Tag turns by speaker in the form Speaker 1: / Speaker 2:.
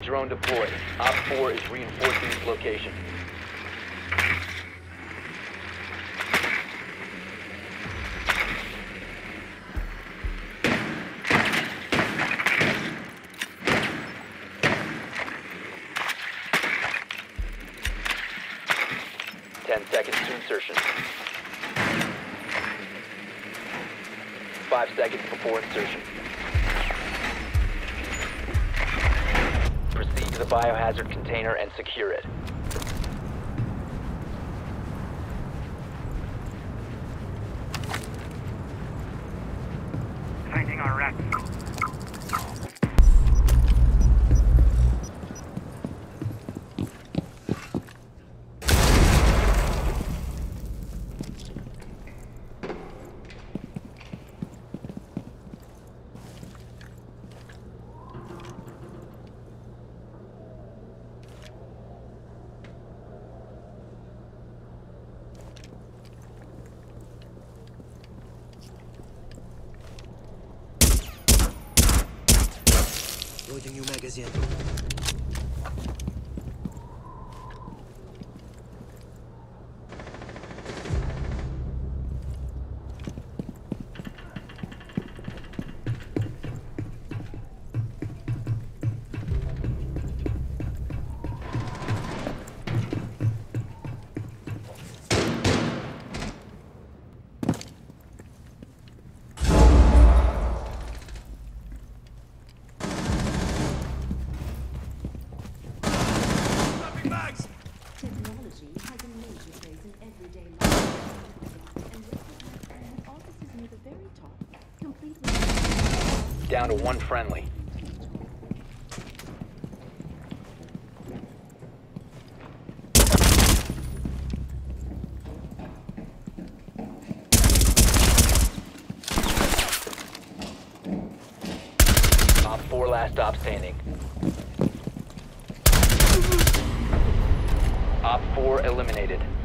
Speaker 1: drone deployed. Op 4 is reinforcing its location. Seconds to insertion. 5 seconds before insertion. Proceed to the biohazard container and secure it.
Speaker 2: Finding our rats.
Speaker 3: Loading new magazine.
Speaker 4: Technology has a major place in everyday life, and offices near the very top, completely
Speaker 1: Down to one friendly. Op 4 last stop standing. Op 4 eliminated.